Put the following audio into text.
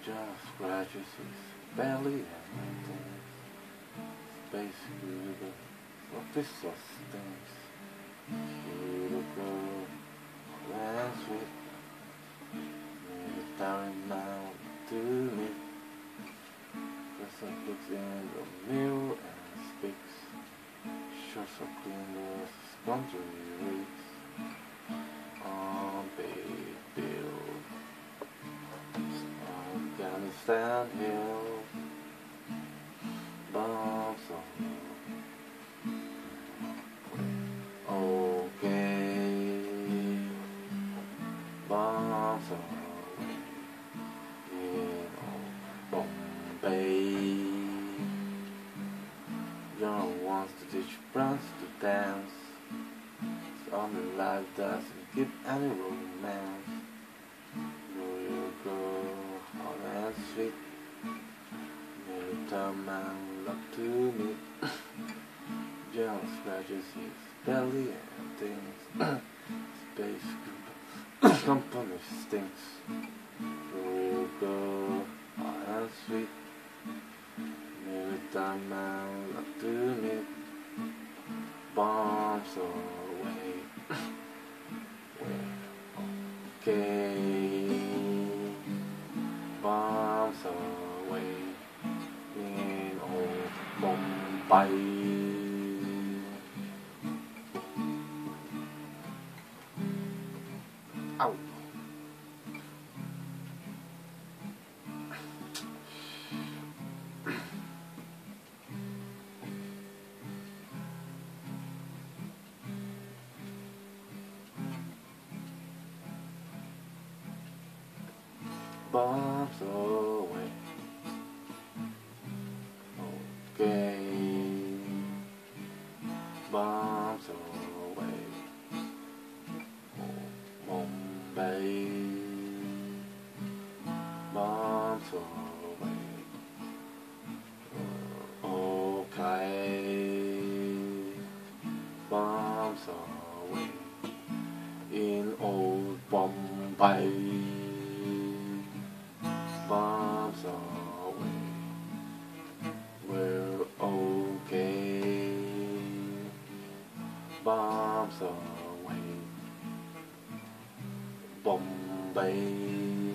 just scratches his belly and maintains basically the official things. Little girl, and sweet, military man to me. Person looks in the mirror and speaks. Shows up in the country rates on big bill. Afghanistan hill, bombs on. Okay, bombs away in old Bombay. John wants to teach France to dance. His only life doesn't give any romance. Little girl, hot and sweet, military man love to meet. John scratches his belly and thinks space company stinks. Little girl, hot and sweet, military man love to meet. Bombs away. Okay, bombs away in old Bombay. Ow. Bombs away. Okay, bombs away. Bombay, bombs away. Okay, bombs away in old Bombay. Bombs away, we're okay. Bombs away, Bombay.